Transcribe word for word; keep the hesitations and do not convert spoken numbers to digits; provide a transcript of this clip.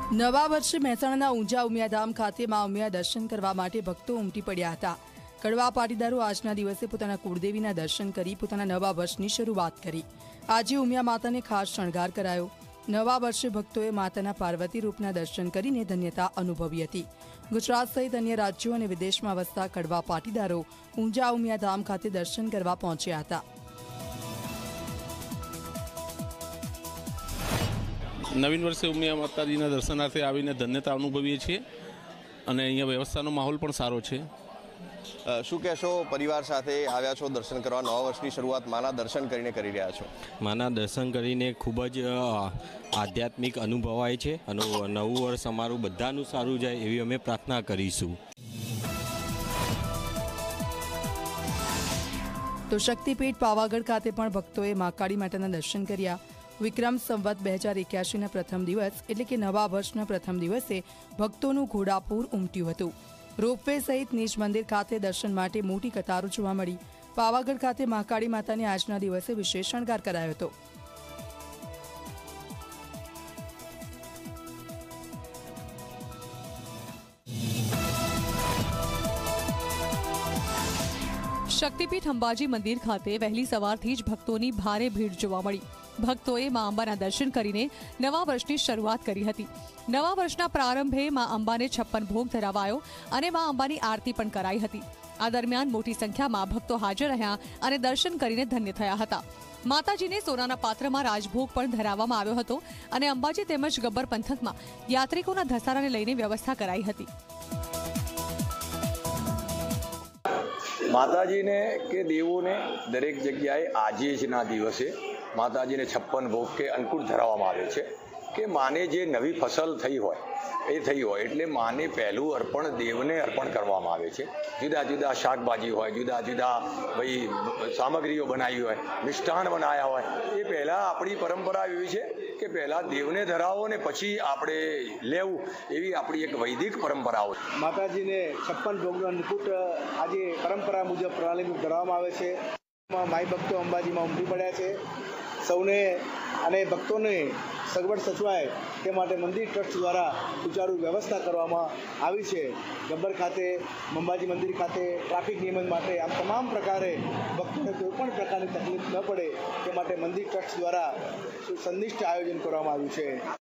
નવા વર્ષે મહેસાણાના ઊંઝા ઉમિયાધામ ખાતે મા ઉમિયા દર્શન કરવા માટે ભક્તો ઉમટી પડ્યા હતા। કડવા પાટીદારો આજના દિવસે પોતાના કુળદેવીના દર્શન કરી પોતાના નવા વર્ષની શરૂઆત કરી। આજે ઉમિયા માતાને ખાસ શણગાર કરાયો। નવા વર્ષે ભક્તોએ માતાના પાર્વતી રૂપના દર્શન કરીને ધન્યતા અનુભવી હતી। ગુજરાત સહિત અન્ય રાજ્યો અને વિદેશમાં વસતા કડવા પાટીદારો ઊંઝા ઉમિયાધામ ખાતે દર્શન કરવા પહોંચ્યા હતા। નવીન વર્ષે ઉમિયા માતાજીના દર્શનાર્થે આવીને ધન્યતા અનુભવીએ છીએ અને અહીંયા વ્યવસ્થાનો માહોલ પણ સારો છે। શું કહેશો, પરિવાર સાથે આવ્યા છો દર્શન કરવા, નવા વર્ષની શરૂઆત માના દર્શન કરીને કરી રહ્યા છો? માના દર્શન કરીને ખૂબ જ આધ્યાત્મિક અનુભવાય છે અને નવું વર્ષ અમારું બધાનું સારું જાય એવી અમે પ્રાર્થના કરીશું। તો શક્તિપીઠ પાવાગઢ ખાતે પણ ભક્તોએ મહાકાળી માતાના દર્શન કર્યા। વિક્રમ સંવત બે હજાર એક્યાસીના પ્રથમ દિવસ એટલે કે નવા વર્ષના પ્રથમ દિવસે ભક્તોનું ઘોડાપૂર ઉમટ્યું હતું। રોપવે સહિત નિજ મંદિર ખાતે દર્શન માટે મોટી કતારો જોવા મળી। પાવાગઢ ખાતે મહાકાળી માતાને આજના દિવસે વિશેષ શણગાર કરાયો હતો। શક્તિપીઠ અંબાજી મંદિર ખાતે વહેલી સવારથી જ ભક્તોની ભારે ભીડ જોવા મળી। ભક્તોએ મા અંબાના દર્શન કરીને નવા વર્ષની શરૂઆત કરી હતી। નવા વર્ષના પ્રારંભે મા અંબાને છપ્પન ભોગ ધરાવાયો અને મા અંબાની આરતી પણ કરાઈ હતી। આ દરમિયાન મોટી સંખ્યામાં ભક્તો હાજર રહ્યા અને દર્શન કરીને ધન્ય થયા હતા। માતાજીને સોનાના પાત્રમાં રાજભોગ પણ ધરાવવામાં આવ્યો હતો અને અંબાજી તેમજ ગબ્બર પંથકમાં યાત્રિકોના ધસારાને લઈને વ્યવસ્થા કરાઈ હતી। માતાજીને કે દેવોને દરેક જગ્યાએ આજે જના દિવસે માતાજીને છપ્પન ભોગ કે અન્નકૂટ ધરાવવામાં આવે છે કે માને જે નવી ફસલ થઈ હોય એ થઈ હોય એટલે માને પહેલું અર્પણ દેવને અર્પણ કરવામાં આવે છે। જુદા જુદા શાકભાજી હોય, જુદા જુદા ભાઈ સામગ્રીઓ બનાવી હોય, મિષ્ટાન બનાવ્યા હોય, એ પહેલાં આપણી પરંપરા એવી છે કે પહેલાં દેવને ધરાવો ને પછી આપણે લેવું, એવી આપણી એક વૈદિક પરંપરાઓ। માતાજીને છપ્પન ભોગનો અન્નકૂટ આજે પરંપરા મુજબ પ્રણાલી ધરાવવામાં આવે છે। માઈ ભક્તો અંબાજીમાં ઉમટી પડ્યા છે। સૌને અને ભક્તોને સગવડ સચવાય તે માટે મંદિર ટ્રસ્ટ દ્વારા સુચારુ વ્યવસ્થા કરવામાં આવી છે। ગબ્બર ખાતે, અંબાજી મંદિર ખાતે ટ્રાફિક નિયમન માટે આમ તમામ પ્રકારે ભક્તોને કોઈ પણ પ્રકારની તકલીફ ન પડે તે માટે મંદિર ટ્રસ્ટ દ્વારા સુસંનિષ્ઠ આયોજન કરવામાં આવ્યું છે।